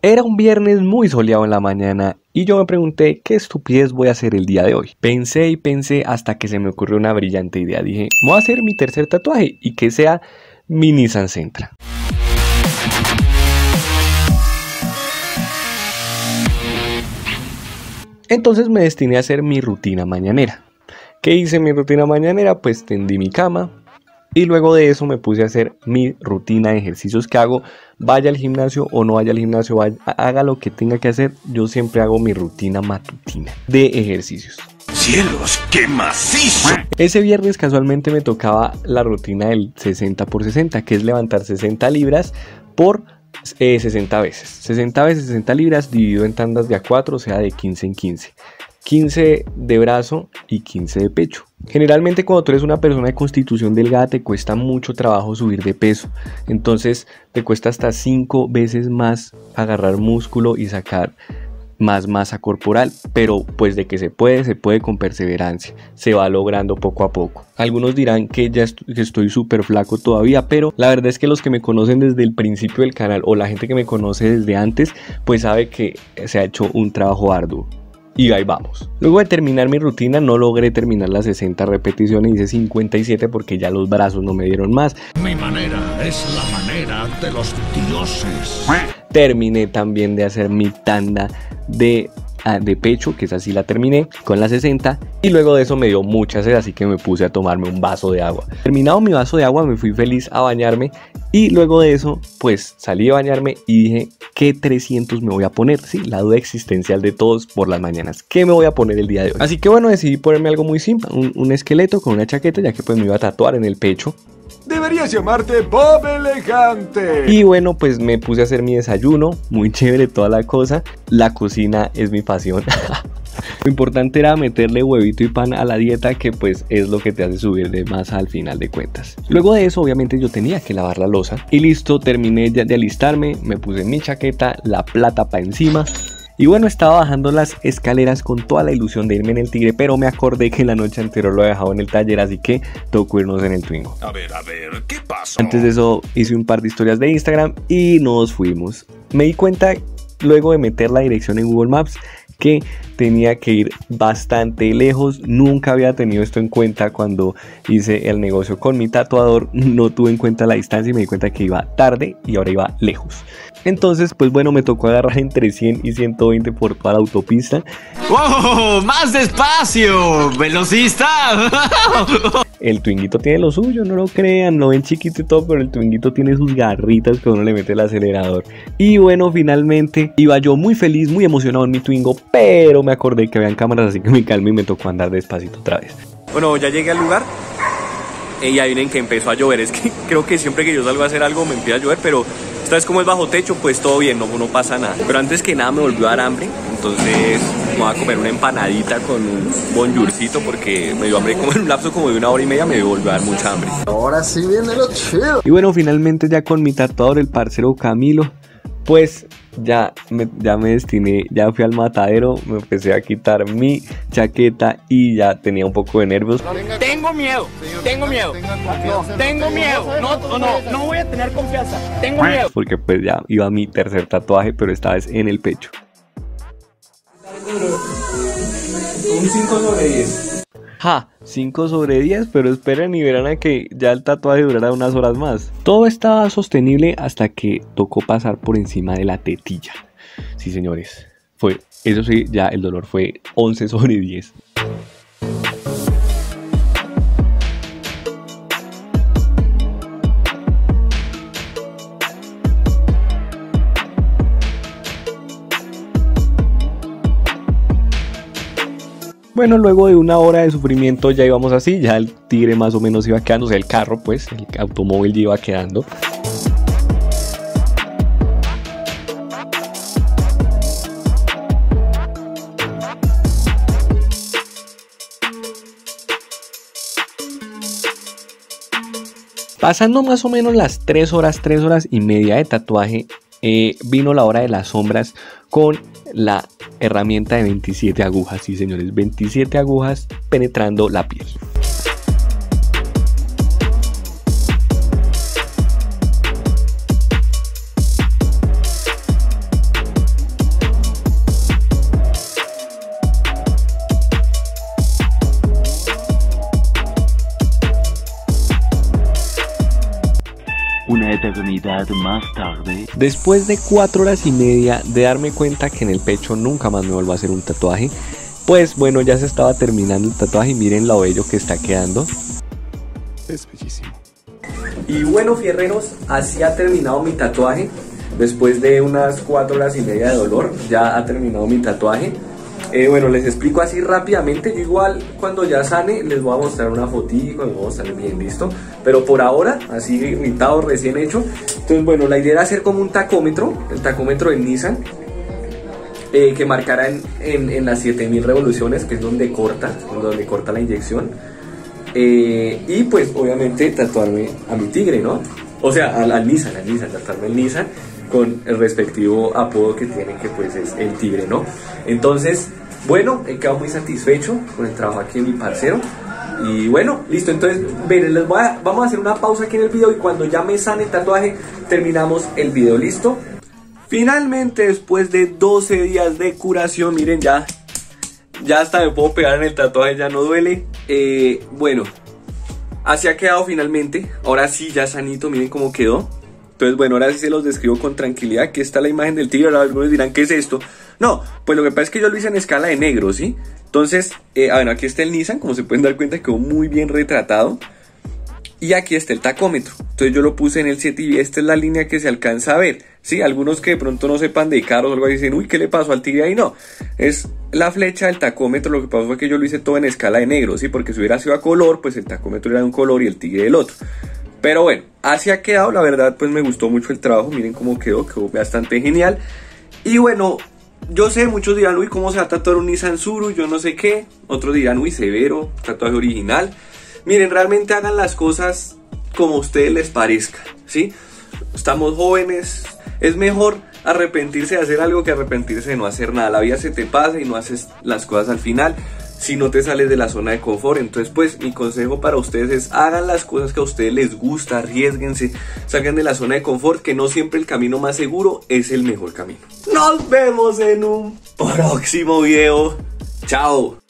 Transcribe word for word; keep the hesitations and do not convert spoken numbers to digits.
Era un viernes muy soleado en la mañana y yo me pregunté qué estupidez voy a hacer el día de hoy. Pensé y pensé hasta que se me ocurrió una brillante idea. Dije, voy a hacer mi tercer tatuaje y que sea mi Nissan Sentra. Entonces me destiné a hacer mi rutina mañanera. ¿Qué hice en mi rutina mañanera? Pues tendí mi cama. Y luego de eso me puse a hacer mi rutina de ejercicios que hago. Vaya al gimnasio o no vaya al gimnasio, vaya, haga lo que tenga que hacer. Yo siempre hago mi rutina matutina de ejercicios. ¡Cielos, qué macizo! Ese viernes casualmente me tocaba la rutina del sesenta por sesenta, que es levantar sesenta libras por eh, sesenta veces. sesenta veces sesenta libras dividido en tandas de a cuatro, o sea de quince en quince. quince de brazo y quince de pecho. Generalmente cuando tú eres una persona de constitución delgada te cuesta mucho trabajo subir de peso, entonces te cuesta hasta cinco veces más agarrar músculo y sacar más masa corporal, pero pues de que se puede, se puede con perseverancia, se va logrando poco a poco. Algunos dirán que ya est que estoy súper flaco todavía, pero la verdad es que los que me conocen desde el principio del canal o la gente que me conoce desde antes, pues sabe que se ha hecho un trabajo arduo. Y ahí vamos. Luego de terminar mi rutina no logré terminar las sesenta repeticiones, hice cincuenta y siete porque ya los brazos no me dieron más. Mi manera es la manera de los dioses. Terminé también de hacer mi tanda de, de pecho, que esa sí la terminé con las sesenta. Y luego de eso me dio mucha sed, así que me puse a tomarme un vaso de agua. Terminado mi vaso de agua me fui feliz a bañarme. Y luego de eso pues salí a bañarme y dije, ¿qué trescientos me voy a poner? Sí, la duda existencial de todos por las mañanas. ¿Qué me voy a poner el día de hoy? Así que bueno, decidí ponerme algo muy simple, un, un esqueleto con una chaqueta, ya que pues me iba a tatuar en el pecho. Deberías llamarte Bob Elegante. Y bueno, pues me puse a hacer mi desayuno, muy chévere toda la cosa. La cocina es mi pasión. Lo importante era meterle huevito y pan a la dieta, que pues es lo que te hace subir de masa al final de cuentas. Luego de eso obviamente yo tenía que lavar la loza. Y listo, terminé de, de alistarme, me puse mi chaqueta, la plata para encima. Y bueno, estaba bajando las escaleras con toda la ilusión de irme en el Tigre, pero me acordé que la noche anterior lo he dejado en el taller, así que tocó irnos en el Twingo. A ver, a ver, ¿qué pasó? Antes de eso hice un par de historias de Instagram y nos fuimos. Me di cuenta luego de meter la dirección en Google Maps que tenía que ir bastante lejos. Nunca había tenido esto en cuenta cuando hice el negocio con mi tatuador. No tuve en cuenta la distancia y me di cuenta que iba tarde y ahora iba lejos. Entonces pues bueno, me tocó agarrar entre cien y ciento veinte por toda la autopista. ¡Wow! ¡Más despacio! ¡Velocista! El Twinguito tiene lo suyo, no lo crean, lo ven chiquito y todo, pero el Twinguito tiene sus garritas que uno le mete el acelerador. Y bueno, finalmente iba yo muy feliz, muy emocionado en mi Twingo, pero me acordé que habían cámaras, así que me calmé y me tocó andar despacito otra vez. Bueno, ya llegué al lugar y ya miren que empezó a llover. Es que creo que siempre que yo salgo a hacer algo me empieza a llover, pero esta vez como es bajo techo, pues todo bien, no, no pasa nada. Pero antes que nada me volvió a dar hambre, entonces me voy a comer una empanadita con un bonjourcito porque me dio hambre como en un lapso como de una hora y media, me volvió a dar mucha hambre. Ahora sí viene lo chido. Y bueno, finalmente ya con mi tatuador, el parcero Camilo, pues ya me, ya me destiné, ya fui al matadero, me empecé a quitar mi chaqueta y ya tenía un poco de nervios. Tengo miedo, tengo miedo, tengo miedo, no, no, no voy a tener confianza, tengo miedo. Porque pues ya iba mi tercer tatuaje, pero esta vez en el pecho. Un cinco sobre diez. Ja, cinco sobre diez, pero esperen y verán a que ya el tatuaje durará unas horas más. Todo estaba sostenible hasta que tocó pasar por encima de la tetilla. Sí, señores, fue, eso sí, ya el dolor fue once sobre diez. Bueno, luego de una hora de sufrimiento ya íbamos así, ya el Tigre más o menos iba quedando, o sea el carro pues, el automóvil ya iba quedando. Pasando más o menos las tres horas, tres horas y media de tatuaje, eh, vino la hora de las sombras con la herramienta de veintisiete agujas. Sí, señores, veintisiete agujas penetrando la piel. eternidad más tarde. Después de cuatro horas y media de darme cuenta que en el pecho nunca más me vuelvo a hacer un tatuaje, pues bueno, ya se estaba terminando el tatuaje y miren lo bello que está quedando. Es bellísimo. Y bueno, fierreros, así ha terminado mi tatuaje. Después de unas cuatro horas y media de dolor, ya ha terminado mi tatuaje. Eh, bueno, les explico así rápidamente. Yo igual cuando ya sane les voy a mostrar una fotito, les voy a mostrar bien, listo. Pero por ahora, así imitado, recién hecho. Entonces bueno, la idea era hacer como un tacómetro, el tacómetro del Nissan, eh, que marcara en, en, en las siete mil revoluciones, que es donde corta, donde corta la inyección. Eh, y pues obviamente tatuarme a mi tigre, ¿no? O sea, al, al Nissan, al Nissan, tatuarme el Nissan con el respectivo apodo que tiene, que pues es el tigre, ¿no? Entonces, bueno, he quedado muy satisfecho con el trabajo aquí de mi parcero. Y bueno, listo, entonces ven, les voy a, vamos a hacer una pausa aquí en el video y cuando ya me sane el tatuaje, terminamos el video, ¿listo? Finalmente, después de doce días de curación, miren, ya, ya hasta me puedo pegar en el tatuaje, ya no duele. Eh, bueno, así ha quedado finalmente, ahora sí ya sanito, miren cómo quedó. Entonces bueno, ahora sí se los describo con tranquilidad. Aquí está la imagen del tigre, ahora algunos dirán, ¿qué es esto? No, pues lo que pasa es que yo lo hice en escala de negro, ¿sí? Entonces, eh, bueno, aquí está el Nissan, como se pueden dar cuenta quedó muy bien retratado. Y aquí está el tacómetro, entonces yo lo puse en el siete y esta es la línea que se alcanza a ver, ¿sí? Algunos que de pronto no sepan de carros o algo así dicen, uy, ¿qué le pasó al tigre ahí? No, es la flecha del tacómetro. Lo que pasó fue que yo lo hice todo en escala de negro, ¿sí? Porque si hubiera sido a color, pues el tacómetro era de un color y el tigre del otro. Pero bueno, así ha quedado, la verdad pues me gustó mucho el trabajo, miren cómo quedó, quedó bastante genial. Y bueno, yo sé, muchos dirán, uy, ¿cómo se va a tatuar un Nissan Tsuru? Yo no sé qué. Otros dirán, uy, severo, tatuaje original. Miren, realmente hagan las cosas como a ustedes les parezca, ¿sí? Estamos jóvenes, es mejor arrepentirse de hacer algo que arrepentirse de no hacer nada. La vida se te pasa y no haces las cosas al final si no te sales de la zona de confort. Entonces pues mi consejo para ustedes es hagan las cosas que a ustedes les gusta, arriésguense, salgan de la zona de confort, que no siempre el camino más seguro es el mejor camino. Nos vemos en un próximo video. Chao.